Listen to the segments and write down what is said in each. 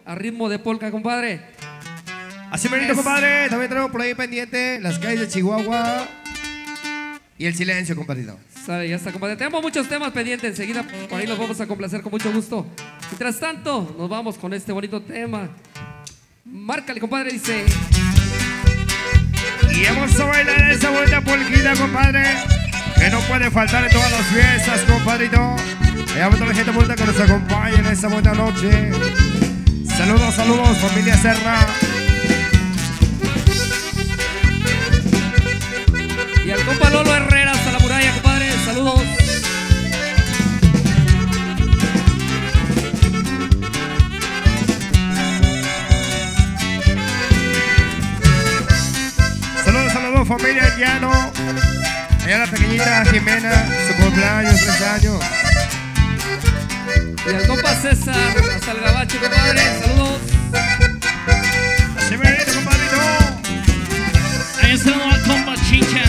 a ritmo de polka, compadre. Así bonito, compadre. También tenemos por ahí pendiente las calles de Chihuahua y el silencio, compadrito. Sabe, ya está, compadre. Tenemos muchos temas pendientes. Enseguida por ahí los vamos a complacer con mucho gusto. Mientras tanto, nos vamos con este bonito tema. Márcale, compadre, dice. Y vamos a bailar esa bonita polquita, compadre, que no puede faltar en todas las fiestas, compadrito. Y a toda la gente bonita que nos acompaña en esta buena noche. Saludos, saludos, familia Serra. Y al compa Lolo Herrera hasta la muralla, compadre. Saludos. Saludos, saludos, familia El Llano. Allá la pequeñita Jimena, su cumpleaños, 3 años. Y al compa César hasta el gabacho, compadre. Saludos. Así bonito, compadrito. Ahí saludo al compa Chichas.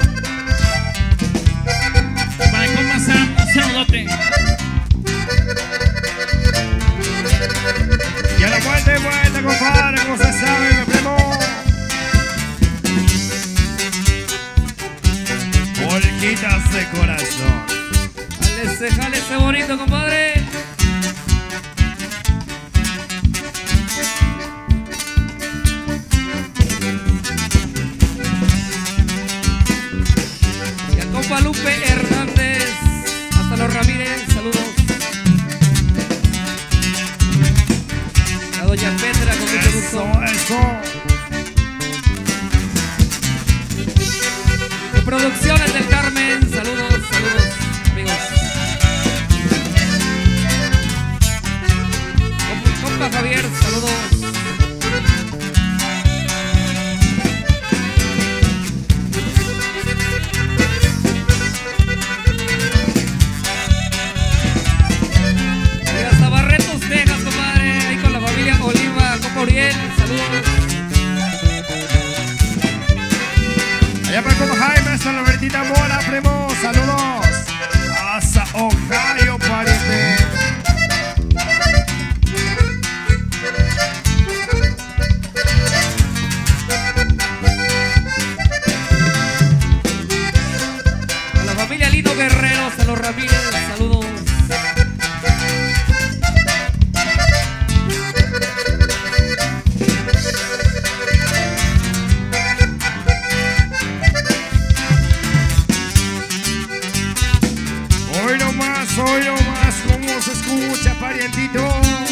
Para el compa Sam, un saludote. Y a la vuelta y vuelta, compadre, como se sabe, mi primo. Polquitas de corazón. Jale ese bonito, compadre. Y al compa Lupe Hernández hasta los Ramírez, saludos. A doña Petra con mucho gusto. Eso. De Producciones del Carmen, saludos, saludos, amigos. Compa Javier, saludos. Y hasta Barretos, Texas, compadre. Ahí con la familia Oliva, compa Uriel, saludos. Allá para como Jaime, hasta la Bertita Mora, primo, saludos. Hasta Ohio, pariente. A la familia Lino Guerrero, a los Ramírez, saludos. Hoy nomás, cómo se escucha, parientito.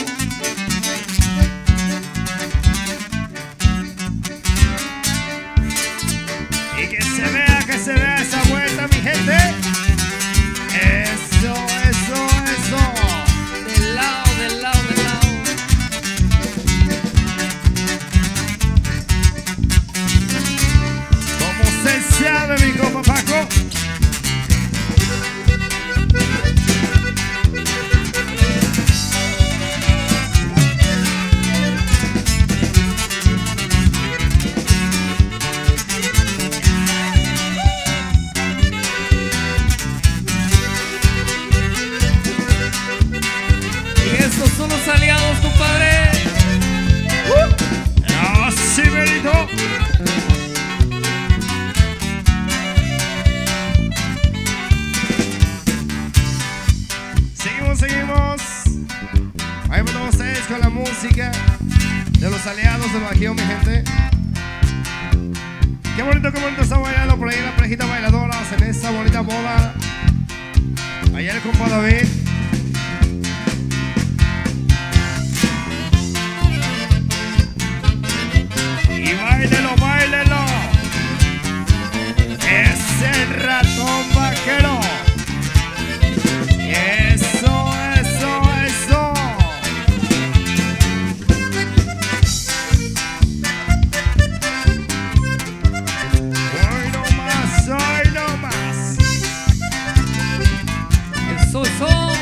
Y que se vea esa vuelta, mi gente. Eso, eso, eso. Del lado, del lado, del lado. Como se sabe, mi compa Paco. Son los aliados, compadre. Así, Benito. Seguimos. Ahí van ustedes con la música de los aliados del Bajío, mi gente. Qué bonito está bailando por ahí las parejitas bailadoras en esta bonita boda. Allá el compa David. Y báilelo, báilelo. Es el ratón vaquero. Eso, eso, eso. Hoy no más, hoy no más. Eso, eso.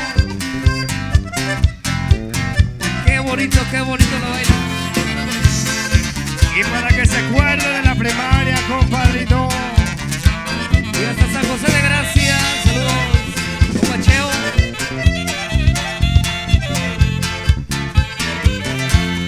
Qué bonito lo baila. Y para que se acuerde de la primaria, compadrito. Y hasta San José de Gracia, saludos, compacheo.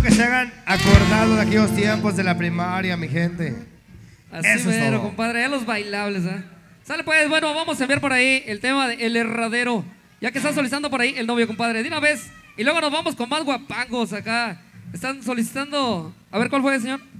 que se hagan acordado de aquellos tiempos de la primaria, mi gente. Así Eso es mero, todo. compadre, ya los bailables, ¿eh? Sale pues, bueno, vamos a enviar por ahí el tema del herradero. Ya que está solicitando por ahí el novio, compadre, de una vez. Y luego nos vamos con más guapangos acá. Están solicitando. A ver, ¿cuál fue, señor?